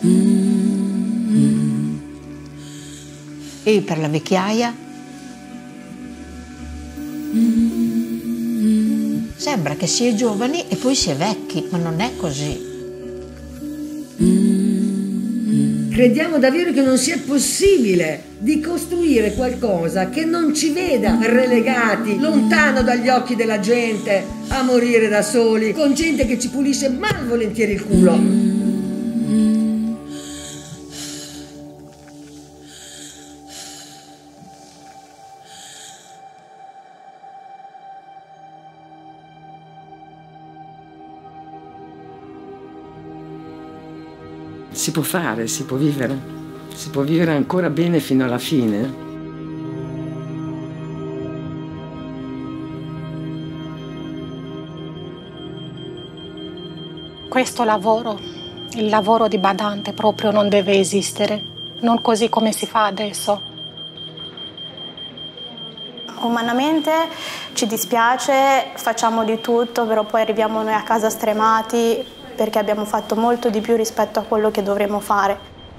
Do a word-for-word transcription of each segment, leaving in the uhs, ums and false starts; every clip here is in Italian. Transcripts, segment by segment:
E per la vecchiaia? Sembra che si è giovani e poi si è vecchi, ma non è così. Crediamo davvero che non sia possibile di costruire qualcosa che non ci veda relegati lontano dagli occhi della gente a morire da soli, con gente che ci pulisce malvolentieri il culo. Si può fare, si può vivere, si può vivere ancora bene fino alla fine. Questo lavoro, il lavoro di badante proprio non deve esistere, non così come si fa adesso. Umanamente ci dispiace, facciamo di tutto, però poi arriviamo noi a casa stremati perché abbiamo fatto molto di più rispetto a quello che dovremmo fare.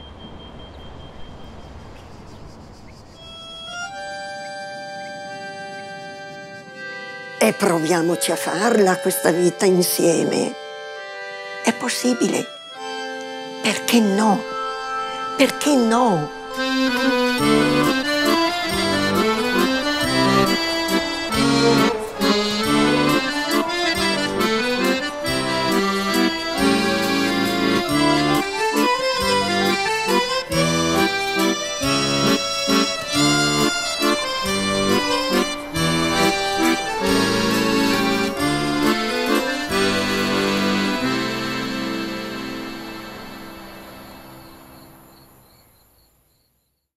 E proviamoci a farla questa vita insieme. È possibile. Perché no? Perché no?